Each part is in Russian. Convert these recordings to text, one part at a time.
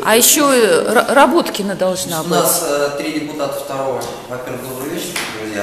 А еще Работкина должна быть. У нас 3 депутата второго. Во-первых, добрый вечер, друзья.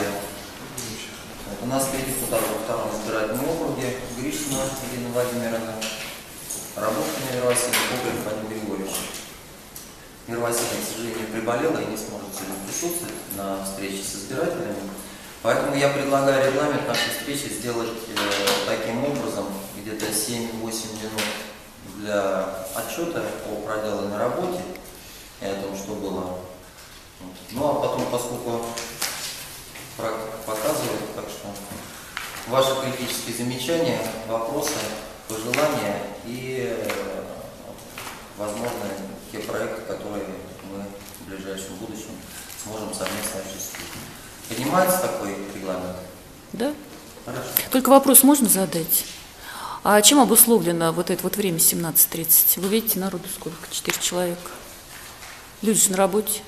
У нас 3 депутата во втором избирательном округе. Гришина Ирина Владимировна, Работкина Вера Васильевна, Богрев Вадим Григорьевич. Вера Васильевна, к сожалению, приболела и не сможет сегодня присутствовать на встрече с избирателями. Поэтому я предлагаю регламент нашей встречи сделать таким образом, где-то 7-8 минут для отчета о проделанной работе и о том, что было. Ну а потом, поскольку практика показывает, так что ваши критические замечания, вопросы, пожелания и, возможно, те проекты, которые мы в ближайшем будущем сможем совместно осуществить. Понимаете такой регламент? Да. Хорошо. Только вопрос можно задать? А чем обусловлено вот это вот время 17:30? Вы видите, народу сколько? 4 человека. Люди же на работе.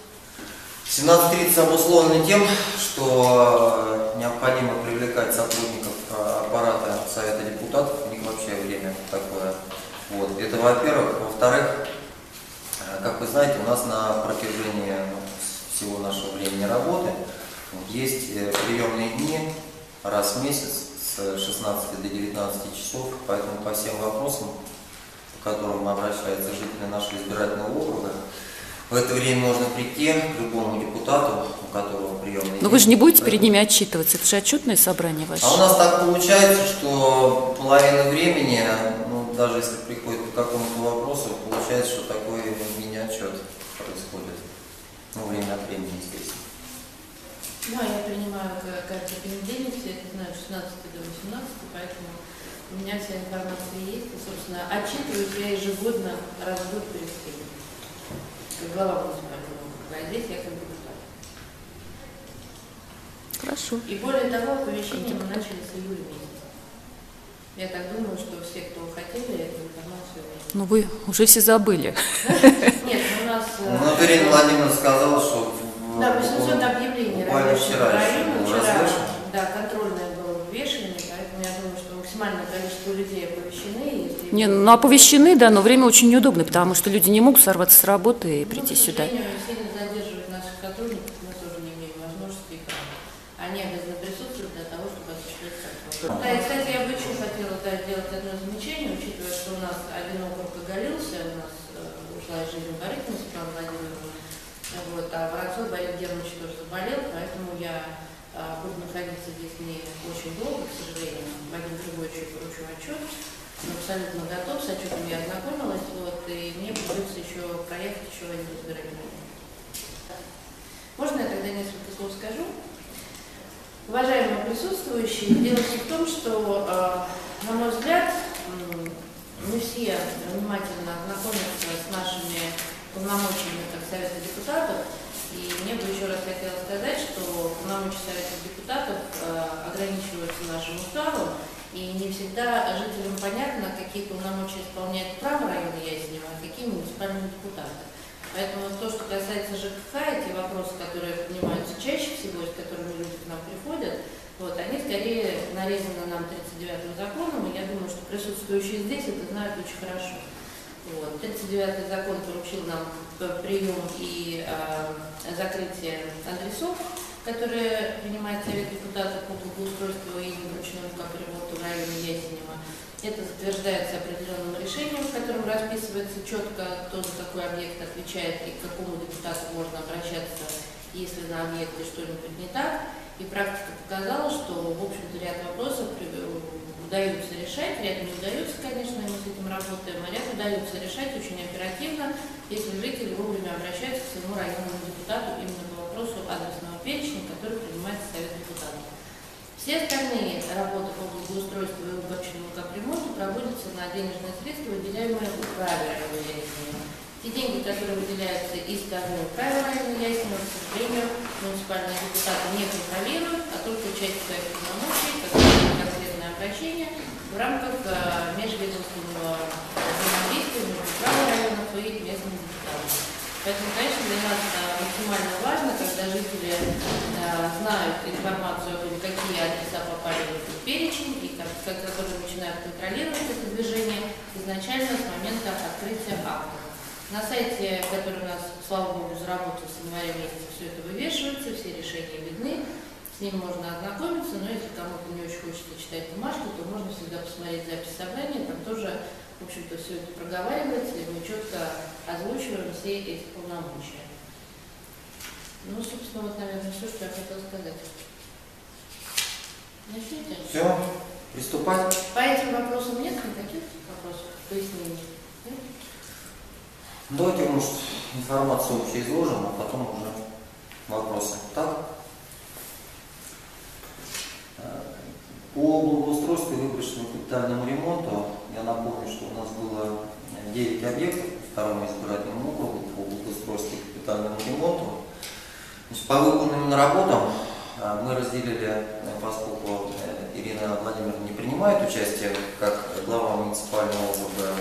17:30 обусловлено тем, что необходимо привлекать сотрудников аппарата Совета депутатов, у них вообще время такое. Вот. Это во-первых. Во-вторых, как вы знаете, у нас на протяжении всего нашего времени работы есть приемные дни раз в месяц с 16 до 19 часов, поэтому по всем вопросам, по которым обращаются жители нашего избирательного округа, в это время можно прийти к любому депутату, у которого приемный день. Но вы же не будете перед ними отчитываться, это же отчетное собрание ваше. А у нас так получается, что половина времени, ну, даже если приходит по какому-то вопросу, получается, что такой мини-отчет происходит. Ну, время от времени, естественно. Да, я принимаю каждый понедельник, все это знаю, 16 до 18, поэтому у меня вся информация есть. И, собственно, отчитываюсь я ежегодно раз в год перед всеми. Как глава муниципального округа, а здесь я как депутат. Хорошо. И более того, оповещение мы начали с июля месяца. Я так думаю, что все, кто хотели, эту информацию имеют. Ну вы уже все забыли. Нет, у нас... Ну, Ирина Владимировна сказала, что... Да, 800 объявлений вчера районе. Вчера, развешено. да, контрольное было вывешивание, поэтому я думаю, что максимальное количество людей оповещены. Если... Не, ну оповещены, да, но время очень неудобно, потому что люди не могут сорваться с работы и прийти сюда. К сожалению, сильно задерживать наших сотрудников мы тоже не имеем возможности их работать. Они обязаны присутствовать для того, чтобы осуществлять контроль. Да, и, кстати, я бы еще хотела сделать одно замечание, учитывая, что у нас один округ оголился, у нас ушла из жизни Барыкина Светлана Владимировна. Вот, а Воронцов Борис Германович тоже заболел, поэтому я буду находиться здесь не очень долго, к сожалению. Вадим Григорьевичу поручу отчет. Он абсолютно готов, с отчетом я ознакомилась, вот, и мне придется еще проехать еще один избирательный. Можно я тогда несколько слов скажу? Уважаемые присутствующие, дело в том, что, на мой взгляд, не все внимательно ознакомятся с нашими полномочиями как Совета депутатов, и мне бы еще раз хотела сказать, что полномочия Совета депутатов ограничиваются нашим уставом, и не всегда жителям понятно, какие полномочия исполняет право района Ясенева, а какие муниципальные депутаты. Поэтому то, что касается ЖКХ, эти вопросы, которые поднимаются чаще всего, с которыми люди к нам приходят, вот, они скорее нарезаны нам 39-м законом, и я думаю, что присутствующие здесь это знают очень хорошо. Вот. 39-й закон поручил нам прием и закрытие адресов, которые принимает Совет депутатов по благоустройству и неручному капремонту в районе Ясенева. Это затверждается определенным решением, в котором расписывается четко, кто за какой объект отвечает и к какому депутату можно обращаться, если на объекте что-нибудь не так. И практика показала, что, в общем-то, ряд вопросов удается решать, ряд не удается, конечно, мы с этим работаем, а ряд удается решать очень оперативно, если жители вовремя обращаются к своему районному депутату именно по вопросу адресного перечня, который принимается Совет депутатов. Все остальные работы по благоустройству и уборочному капремонту проводятся на денежные средства, выделяемые управе района Ясенева. Те деньги, которые выделяются из стороны управы района Ясенева, к сожалению, муниципальные депутаты не контролируют, а только часть своих полномочий, конкретное обращение в рамках межведомственного взаимодействия между управой районов и местными депутатами. Поэтому, конечно, для нас максимально важно, когда жители знают информацию о том, какие адреса попали в этот перечень, и которые начинают контролировать это движение изначально с момента открытия акта. На сайте, который у нас, слава богу, заработал с января месяца, все это вывешивается, все решения видны, с ним можно ознакомиться, но если кому-то не очень хочется читать бумажку, то можно всегда посмотреть запись собрания, там тоже, в общем-то, все это проговаривается, и мы четко озвучиваем все эти полномочия. Ну, собственно, вот, наверное, все, что я хотела сказать. Начните. Все, приступать. По этим вопросам нет никаких вопросов, пояснений? Нет? Давайте, может, информацию общую изложим, а потом уже вопросы. Так? По благоустройству и выборочному капитальному ремонту, я напомню, что у нас было 9 объектов по второму избирательному округу по благоустройству и капитальному ремонту. Значит, по выполненным работам мы разделили, поскольку Ирина Владимировна не принимает участие как глава муниципального округа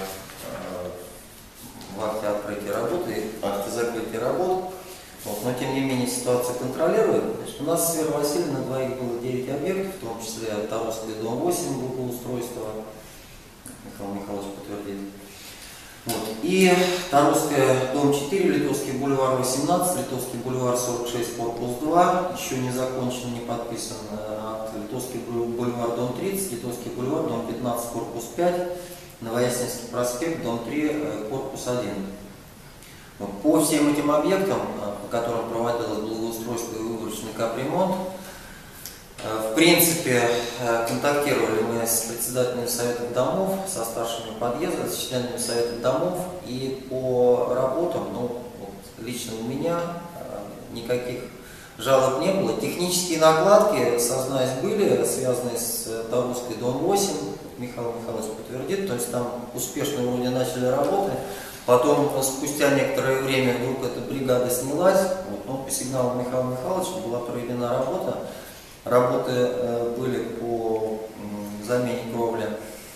в акте открытия работы, акте закрытия работ, вот, но тем не менее ситуацию контролирует. Значит, у нас с Верой Васильевной на двоих было 9 объектов, в том числе Таровский дом 8 благоустройства, Михаил Михайлович подтвердит. Вот. И Таровская дом 4, Литовский бульвар 18, Литовский бульвар 46, корпус 2, еще не закончен, не подписан акт, Литовский бульвар дом 30, Литовский бульвар дом 15, корпус 5, Новоясенский проспект, дом 3, корпус 1. Вот. По всем этим объектам, по которым проводилось благоустройство и выборочный капремонт, в принципе, контактировали мы с председателями советов домов, со старшими подъездов, с членами советов домов, и по работам, ну, вот, лично у меня никаких жалоб не было. Технические накладки, сознаюсь, были, связанные с Таровской дом 8, Михаил Михайлович подтвердит, то есть там успешно вроде начали работы, потом спустя некоторое время вдруг эта бригада снялась, вот, но по сигналу Михаила Михайловича была проведена работа. Работы были по замене кровли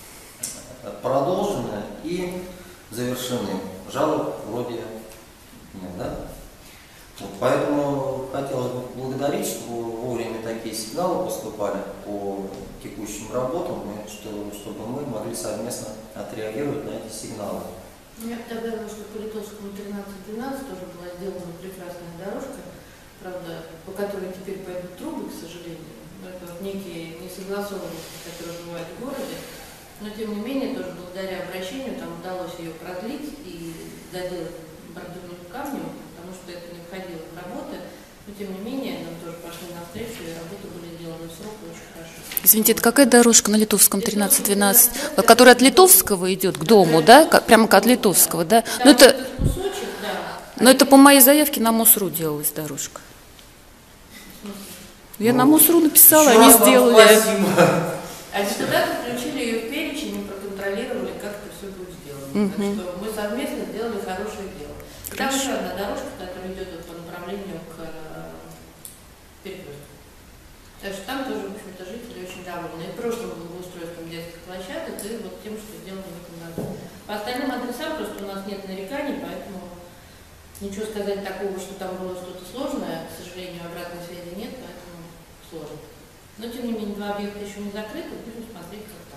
продолжены и завершены. Жалоб вроде нет, да? Вот, поэтому хотелось бы поблагодарить, что вовремя такие сигналы поступали по текущим работам, и чтобы мы могли совместно отреагировать на эти сигналы. Я бы добавила, что по Литовскому 13-12 тоже была сделана прекрасная дорожка, правда, по которой теперь пойдут трубы, к сожалению. Это вот некие несогласованности, которые бывают в городе. Но тем не менее, тоже благодаря обращению там удалось ее продлить и доделать бордюрным камнем, потому что это не входило в работы. Но тем не менее, нам тоже пошли навстречу, и работы были сделаны в срок очень хорошо. Извините, это какая дорожка на Литовском 13-12? Которая от Литовского идет к дому, да? Прямо от Литовского, да? Там этот кусочек, да. Но это по моей заявке на МОСРУ делалась дорожка. Я на МОСРУ написала, Еще они раз вам сделали. спасибо. А депутаты включили ее в перечень и проконтролировали, как это все будет сделано. Так что мы совместно сделали хорошее дело. И там еще одна дорожка, которая идет вот по направлению к перекрестку. Так что там тоже, в общем-то, жители очень довольны. И прошлым благоустройством детских площадок, и вот тем, что сделано в этом году. По остальным адресам просто у нас нет нареканий, поэтому ничего сказать такого, что там было что-то сложное, к сожалению, обратной связи нет, поэтому сложно. Но, тем не менее, два объекта еще не закрыты, будем смотреть, как